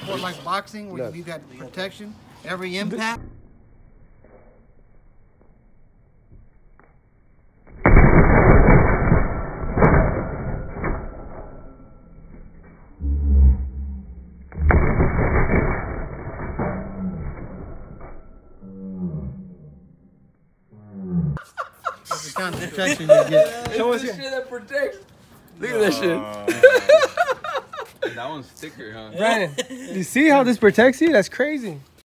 sport like boxing, where you need that protection, every impact. That's the kind of protection you get. Show us shit that protects. Look at that shit. That one's thicker, huh? Brandon, you see how this protects you? That's crazy.